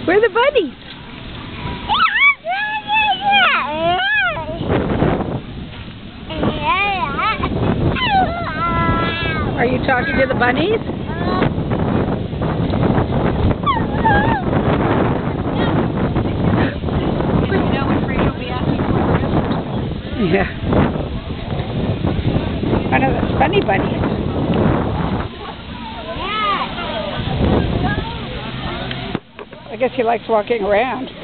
Where are the bunnies? Are you talking to the bunnies? You know when Fraser will be asking for permission? Yeah. One of the funny bunnies. I guess he likes walking around.